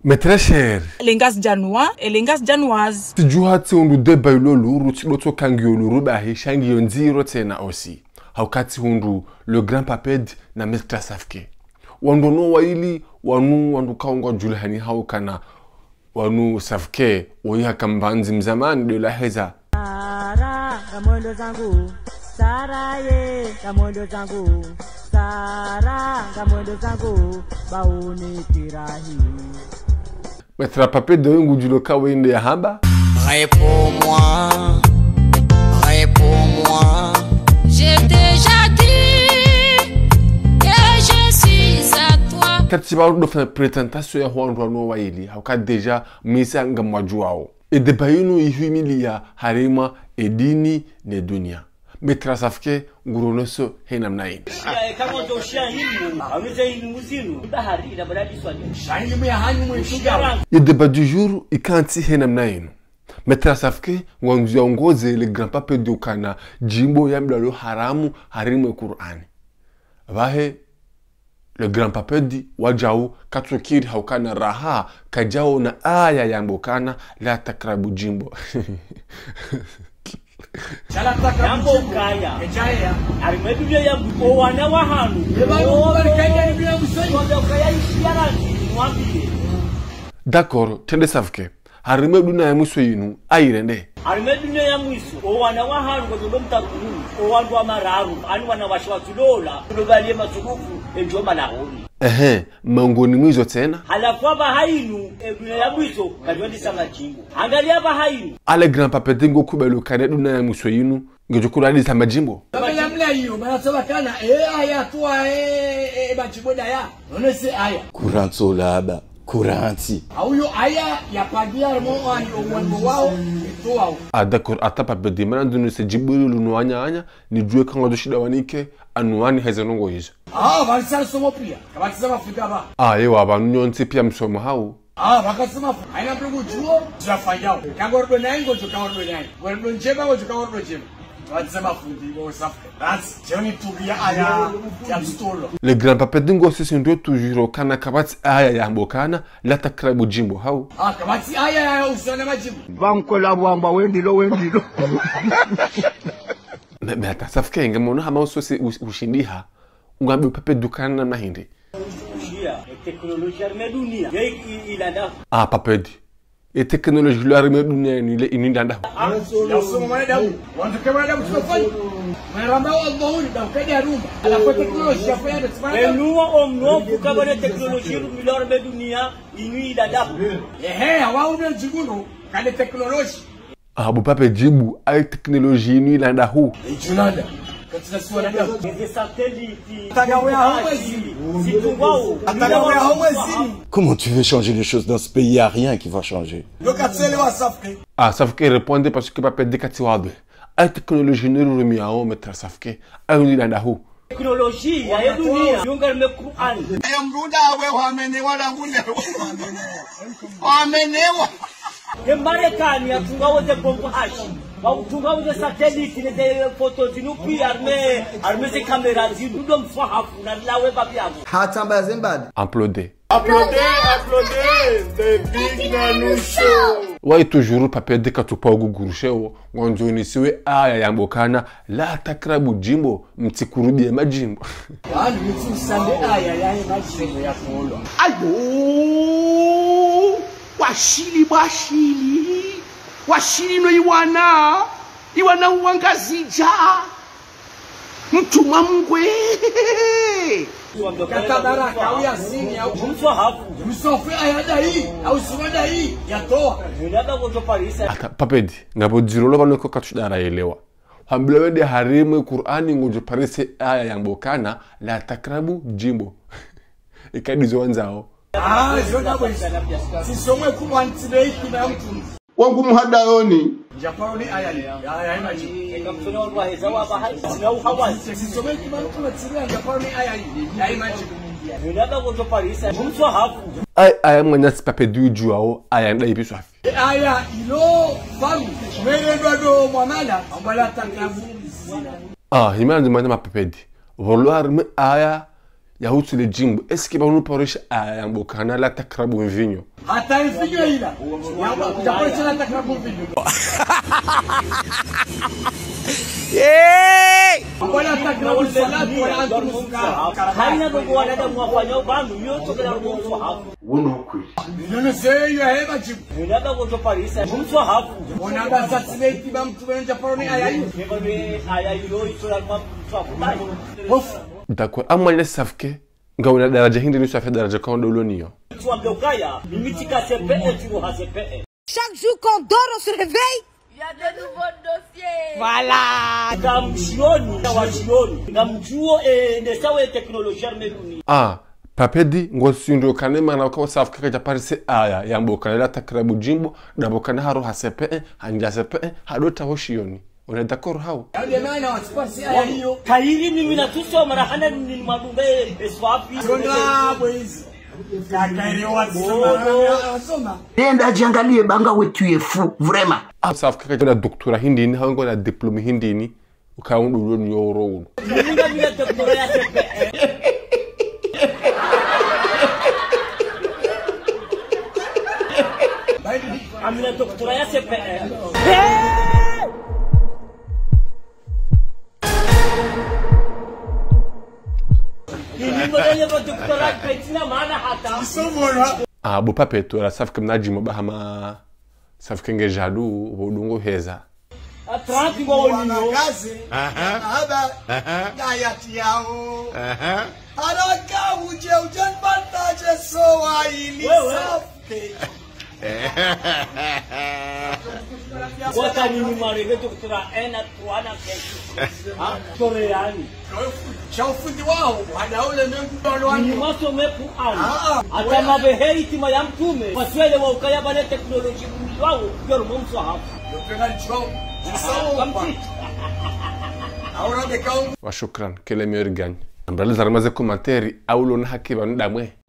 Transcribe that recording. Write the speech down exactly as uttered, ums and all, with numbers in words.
Mais très cher. Elengas Janwa, Elengas Janwaz. Tijuhati hundu deba ilolu ruti loto kangi yolu bahi shangi yonziro tena osi. Haukati hundu le grand paped na Maître Safke. Wando no waili wanu wandu kaungwa julhani haukana wanu Safke woya kambanzi mzamani de la heza. Sara kamondo zangu, Sara ye kamondo zangu, Sara kamondo zangu, bauni kirahi. Maître Paped de ngujuloka wende ya hamba. Réponds-moi, réponds-moi. J'ai déjà dit que je suis à toi. Kati ba do fa présentation ya hwandu no waili hauka deja misa ngamwajuao. E debayinu ihumilia harima edini ne dunia. Maître Safke nguronoso henamnain. Kama utoshia himu, anuze ilumuzinu, bahari ina baradi swali. Shangi mwe hanyu mwe shuga. E deba du jour ikanti henamnain. Maître Safke ngwanziongoze le grand pape de Ukana jimbo ya mdalo haramu harimu Qur'ani. Bahe le grand pape di wajao katukiri haukana raha kajao na aya ya mbokana la takrabu jimbo. Yambo kaya, ejaya, arimedulia ya mko wana wa hanu. D'accord, tende Safke. Harimeduna ya mwiso yinu airende. Harimeduna ya mwiso o wana wa hanu kwa ndo mtakuru o wandu wa mararu anu wana washwatulola kulobalie matukufu enjo malahoni. Ehe, mangoni mwizo tena. Halafu ba hainu ebuna ya mwiso kajwandi sama jimbo. Angalia ba hainu. Ale grand papa tengo kubelo kane duna ya mwiso yinu ngejukura hadi sama jimbo. Baba mla hiyo banasoba kana eh aya toa eh e bachiboda ya. Onese aya. Kuranto laba. Kuranti. Auyo aya ya padia mo ani omwembo wao toa. Ah d'accord, ata papa de manando no se jibulu lunuanya anya ni jue kanga do shida wanike anuani hezanongo hizo. Ah, balisala somo pia. Kabatiza Afrika ba. Ah, yewa abantu nti pia msomo hao. Ah, bakasema haina mdogo juo tunafanyao. Kagordo nango tukagordo nango. Gordo njeba go tukagordo njeba. Le grand papa dingo sisi ndio tujuro kana kabati aya ya mbokana la takrabu jimbo hao. Ah, kabati aya ya usana majimbo. Banko la bwamba wendilo wendilo. Me ata Safke ngamona hama usosi ushindiha. Ungambe pape dukana na hindi. Teknolojia ya dunia ilanda. Ah papedi. E teknoloji la rime dunia ni le inindanda. Ya somo mwana wantu kama damu tunafanya. Maramba wa Allahuni da kaja rumba. Alafu teknolojia ya fanya tsana. Enuwa omno kukabana teknolojia la rime dunia inu ilanda. Ehe, hawao ndio jiguno kale teknolojia. Ah bu pape jibu ai teknoloji inu ilanda hu. Ijunanda. Comment tu veux changer les choses dans ce pays? Il n'y a rien qui va changer. Ah, Safke répondait parce que papa dekati wadwe. Ai teknoloji ne rumiao Maître Safke ai inu ilanda hu. Teknolojia ya dunia yunga me Qur'an. Yamruda we wamenewa na ngune. Wamenewa. Marekani yatunga wote bombo hashi. Watunga wote satellite ne de photo zinu pi arme arme se kamera zinu ndo mfahafu na lawe babi yangu. Hatamba Zimbabwe. Applaudez. Applaudez, applaudez, the big Nanu show. Wai toujours papa dekatu pa gugurushewo ngonzo ni siwe aya ya mbokana la takrabu jimbo mtikurudie majimbo. Wani mtusande aya ya majimbo ya kuolwa. Ayo! Washili washili. Washili no iwana. Iwana uangazija. Mtuma mngwe. Katabara kawia sini au mswahafu. Msofe ayada hii au siwada hii yatoa. Nilaba gojo parisa. Ata papedi ngabo dirolo bano ko katudara elewa. Hamblewe de harimu Qur'ani ngojo parise aya ya mbokana la takrabu jimbo. Ikadizo wanzao. Ah, zona bwisa. Sisomwe kubwa ntibei kuna mtu. Wangu muhadayoni. Japani aya ni aya imaji. Kamsona wa heza wa bahari. Sinau hawa. Sisomwe kubwa mtu ntibei Japani aya ni aya imaji. Nilaba gojo parisa. Mswahafu. Ai aya mwanya sipapedu juao aya nda ipiswafi. Aya ilo famu. Merendwa do mwanala ambala tangavu. Ah, himana ndimanya mapapedi. Volo harime aya yahusu le jimbo eske ba unuporesha ayambokana la takrabu mvinyo hata mvinyo ila yamba kujaporesha la takrabu mvinyo Hey! wala takrabu salatu wala antum sukara haina dogo wanaenda mwafanya bandu yote kana mtu hafu wono kweli none seyo heba jibu nenda kwa Paris mtu hafu ona baza tsibeti ba mtu wenja paroni ayayi keba be ayayi yo itola mtu hafu hofu d'accord amwale safke ngawona daraja hindi ni safa daraja kwa doloniyo tu ambokaya mimitika sepe tu ha sepe. Chaque jour qu'on dort, on se réveille. Il y a de nouveaux dossiers. Voilà. Ngamshioni na washioni ngamjuo e nesawe teknolojia mekuni ah papedi ngosindo kanema na kwa safka kaja parise aya yambokana la takrabu jimbo dabokana haro hasepe hanja sepe hadota hoshioni on d'accord hao yale maana wasipasi ayayo kairi mimi na tuso mara hana ni madumbe eswapi tona boys kakaire wasoma nenda jiangalie banga wetu yefu vraiment safka kaja na doktora hindi ni hawo na diploma hindi ni ukaundu loni yoro ninga mimi doktora ya sepe amina doktora ya sepe ah bo papeto la safka mnajimo bahama safka ngejadu bodungo heza atranti ngo wonyo aha haba gayati yao aha haraka uje ujen bandaje so waili safke Wata nini marege doktora ena tuana kesu ha toreani chaufundi wao hadaule mengu ni maso mepu ani ata mabehe tima ya mtume waswele wa ukaya bale teknolojia wao yoro mumso hapo doktora chao sawa ahora de kaungu wa shukran kele meilleur gagne ambrale zarmaze commentaire awlo na hakiba ndamwe